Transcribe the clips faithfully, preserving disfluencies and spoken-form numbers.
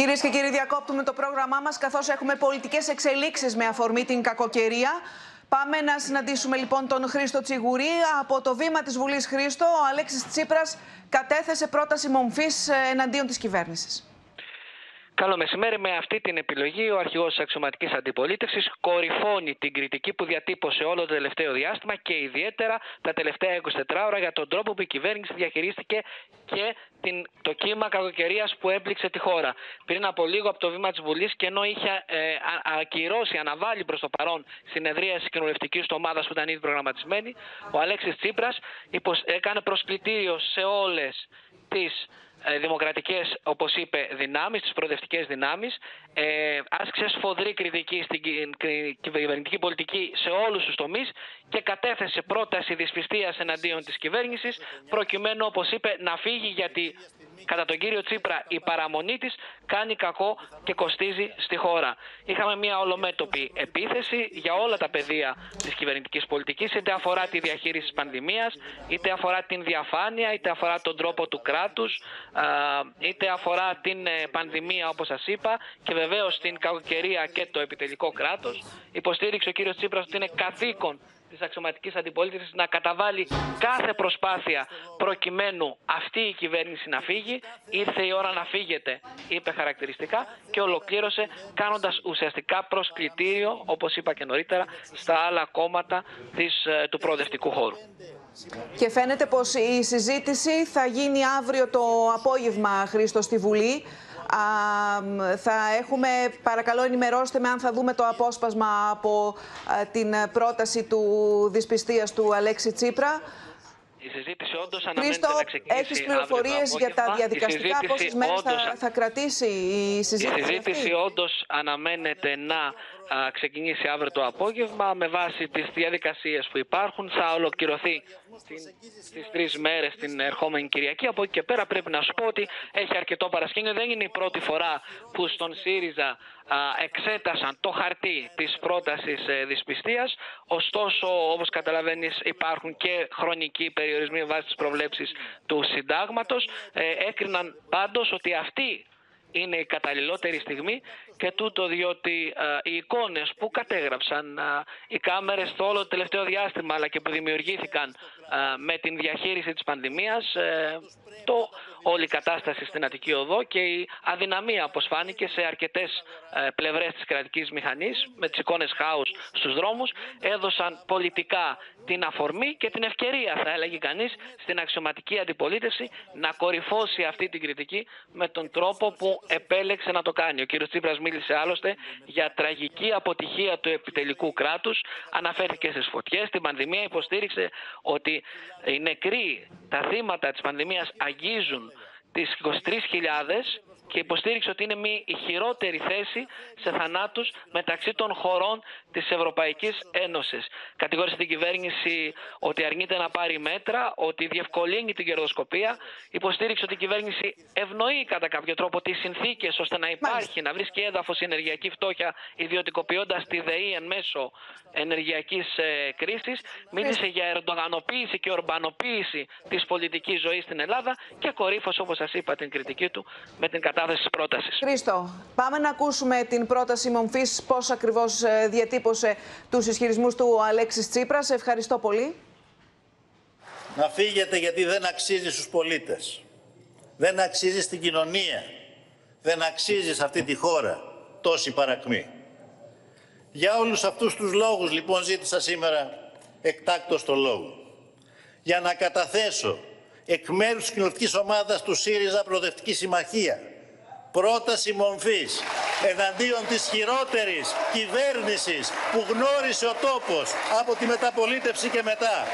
Κυρίες και κύριοι, διακόπτουμε το πρόγραμμά μας καθώς έχουμε πολιτικές εξελίξεις με αφορμή την κακοκαιρία. Πάμε να συναντήσουμε λοιπόν τον Χρήστο Τσιγουρή. Από το βήμα της Βουλής, Χρήστο, ο Αλέξης Τσίπρας κατέθεσε πρόταση μομφής εναντίον της κυβέρνησης. Καλό μεσημέρι. Με αυτή την επιλογή, ο αρχηγός της αξιωματικής αντιπολίτευσης κορυφώνει την κριτική που διατύπωσε όλο το τελευταίο διάστημα και ιδιαίτερα τα τελευταία είκοσι τέσσερις ώρα για τον τρόπο που η κυβέρνηση διαχειρίστηκε και την, το κύμα κακοκαιρίας που έπληξε τη χώρα. Πριν από λίγο από το βήμα της Βουλής, και ενώ είχε ε, α, ακυρώσει, αναβάλει προς το παρόν συνεδρίαση κοινοβουλευτικής του ομάδας που ήταν ήδη προγραμματισμένη, ο Αλέξης Τσίπρας υποσ... έκανε προσκλητήριο σε όλες τις δημοκρατικές, όπως είπε, δυνάμεις, τις προοδευτικές δυνάμεις, ε, άσκησε σφοδρή κριτική στην κυβερνητική πολιτική σε όλους τους τομείς και κατέθεσε πρόταση δυσπιστίας εναντίον της κυβέρνησης, προκειμένου, όπως είπε, να φύγει, γιατί κατά τον κύριο Τσίπρα η παραμονή της κάνει κακό και κοστίζει στη χώρα. Είχαμε μια ολομέτωπη επίθεση για όλα τα πεδία της κυβερνητικής πολιτικής, είτε αφορά τη διαχείριση της πανδημίας, είτε αφορά την διαφάνεια, είτε αφορά τον τρόπο του κράτους, είτε αφορά την πανδημία, όπως σας είπα, και βεβαίως την κακοκαιρία και το επιτελικό κράτος. Υποστήριξε ο κύριος Τσίπρας ότι είναι καθήκον της αξιωματικής αντιπολίτευσης να καταβάλει κάθε προσπάθεια προκειμένου αυτή η κυβέρνηση να φύγει. Ήρθε η ώρα να φύγετε, είπε χαρακτηριστικά, και ολοκλήρωσε κάνοντας ουσιαστικά προσκλητήριο, όπως είπα και νωρίτερα, στα άλλα κόμματα της, του προοδευτικού χώρου. Και φαίνεται πως η συζήτηση θα γίνει αύριο το απόγευμα, Χρήστο, στη Βουλή. Α, θα έχουμε, παρακαλώ ενημερώστε με αν θα δούμε το απόσπασμα από α, την πρόταση του δυσπιστίας του Αλέξη Τσίπρα. Η συζήτηση όντως αναμένεται Χρήστο, να ξεκινήσει. Έχεις πληροφορίες για τα διαδικαστικά, πόσες μέρες όντως θα, θα κρατήσει η συζήτηση? Η συζήτηση αυτή? όντως αναμένεται να α, ξεκινήσει αύριο το απόγευμα με βάση τις διαδικασίες που υπάρχουν. Θα ολοκληρωθεί στις τρεις μέρες την ερχόμενη Κυριακή. Από εκεί και πέρα πρέπει να σου πω ότι έχει αρκετό παρασκήνιο. Δεν είναι η πρώτη φορά που στον ΣΥΡΙΖΑ α, εξέτασαν το χαρτί της πρότασης ε, δυσπιστίας. Ωστόσο, όπως καταλαβαίνεις, υπάρχουν και χρονικοί περιορισμοί βάσει τις προβλέψεις του συντάγματος. Ε, έκριναν πάντως ότι αυτή είναι η καταλληλότερη στιγμή, και τούτο διότι α, οι εικόνες που κατέγραψαν α, οι κάμερες στο όλο το τελευταίο διάστημα, αλλά και που δημιουργήθηκαν α, με την διαχείριση της πανδημίας, ε, το όλη η κατάσταση στην Αττική Οδό και η αδυναμία, όπως φάνηκε, σε αρκετές ε, πλευρές της κρατικής μηχανής, με τις εικόνες χάους στους δρόμους, έδωσαν πολιτικά την αφορμή και την ευκαιρία, θα έλεγε κανείς, στην αξιωματική αντιπολίτευση να κορυφώσει αυτή την κριτική με τον τρόπο που επέλεξε να το κάνει. Ο κ. Τσίπρας μίλησε άλλωστε για τραγική αποτυχία του επιτελικού κράτους, αναφέρθηκε στις φωτιές, την πανδημία, υποστήριξε ότι οι νεκροί, τα θύματα της πανδημίας αγγίζουν τις είκοσι τρεις χιλιάδες και υποστήριξε ότι είναι μια η χειρότερη θέση σε θανάτους μεταξύ των χωρών της Ευρωπαϊκής Ένωσης. Κατηγόρησε την κυβέρνηση ότι αρνείται να πάρει μέτρα, ότι διευκολύνει την κερδοσκοπία. Υποστήριξε ότι η κυβέρνηση ευνοεί κατά κάποιο τρόπο τις συνθήκες ώστε να υπάρχει, Μάλιστα. να βρίσκει έδαφος η ενεργειακή φτώχεια, ιδιωτικοποιώντας τη ΔΕΗ εν μέσω ενεργειακής ε, κρίσης. Μίλησε για ερντογανοποίηση και ορμπανοποίηση της πολιτικής ζωής στην Ελλάδα και κορύφωσε, όπως σας είπα, την κριτική του με την κατάσταση. Χρήστο, πάμε να ακούσουμε την πρόταση μομφής, πώς ακριβώς διατύπωσε τους ισχυρισμούς του ο Αλέξης Τσίπρας. Ευχαριστώ πολύ. Να φύγετε, γιατί δεν αξίζει στους πολίτες. Δεν αξίζει στην κοινωνία. Δεν αξίζει σε αυτή τη χώρα τόση παρακμή. Για όλους αυτούς τους λόγους, λοιπόν, ζήτησα σήμερα εκτάκτως το λόγο. Για να καταθέσω εκ μέρους της κοινοβουλευτικής ομάδας του ΣΥΡΙΖΑ Προοδευτική Συμμαχία πρόταση μομφής εναντίον της χειρότερης κυβέρνησης που γνώρισε ο τόπος από τη μεταπολίτευση και μετά.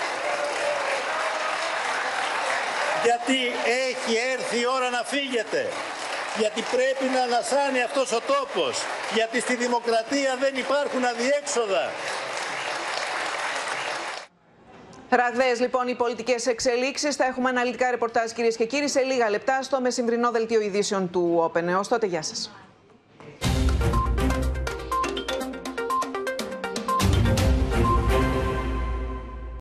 Γιατί έχει έρθει η ώρα να φύγετε. Γιατί πρέπει να ανασάνει αυτός ο τόπος. Γιατί στη δημοκρατία δεν υπάρχουν αδιέξοδα. Ραγδαίες λοιπόν οι πολιτικές εξελίξεις. Θα έχουμε αναλυτικά ρεπορτάζ, κυρίες και κύριοι, σε λίγα λεπτά στο μεσημβρινό δελτίο ειδήσεων του Open. Έως τότε, γεια σας.